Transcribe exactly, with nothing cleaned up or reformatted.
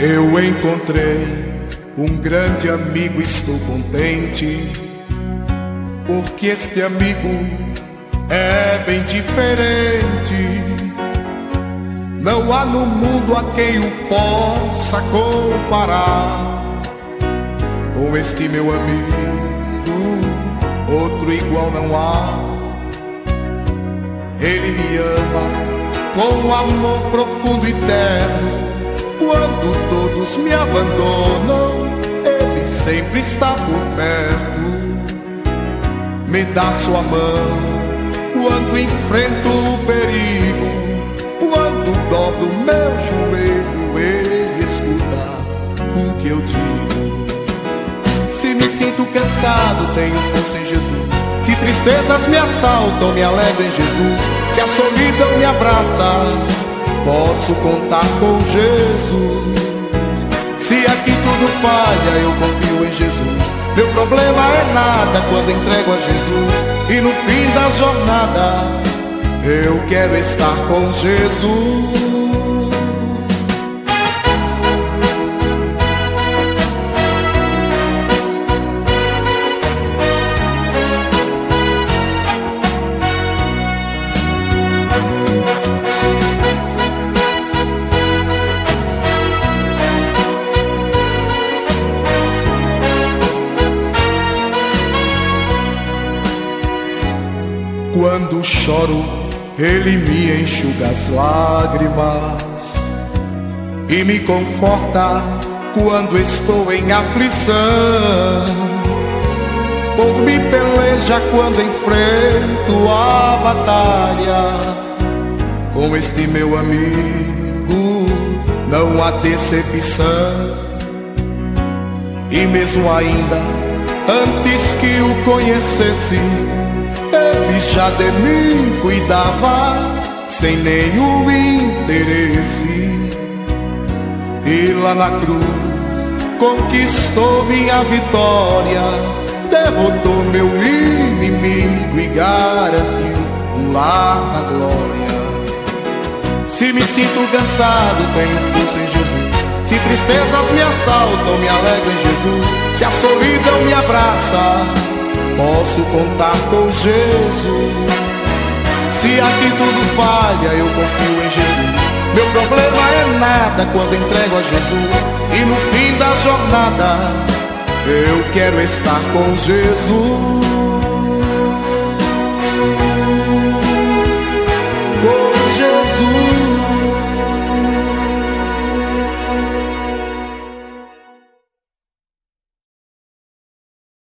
Eu encontrei um grande amigo, estou contente, porque este amigo é bem diferente. Não há no mundo a quem o possa comparar com este meu amigo, outro igual não há. Ele me ama com um amor profundo e terno. Quando todos me abandonam, ele sempre está por perto. Me dá sua mão quando enfrento o perigo. Quando dobro meu joelho, ele escuta o que eu digo. Se me sinto cansado, tenho força em Jesus. Se tristezas me assaltam, me alegro em Jesus. Se a solidão me abraça, posso contar com Jesus. Se aqui tudo falha, eu confio em Jesus. Meu problema é nada quando entrego a Jesus. E no fim da jornada, eu quero estar com Jesus. Quando choro, ele me enxuga as lágrimas e me conforta quando estou em aflição. Por mim peleja quando enfrento a batalha. Com este meu amigo não há decepção. E mesmo ainda antes que o conhecesse, ele já de mim cuidava sem nenhum interesse. E lá na cruz conquistou minha vitória, derrotou meu inimigo e garantiu um lar na glória. Se me sinto cansado, tenho força em Jesus. Se tristezas me assaltam, me alegro em Jesus. Se a solidão me abraça, posso contar com Jesus. Se aqui tudo falha, eu confio em Jesus. Meu problema é nada quando entrego a Jesus. E no fim da jornada, eu quero estar com Jesus.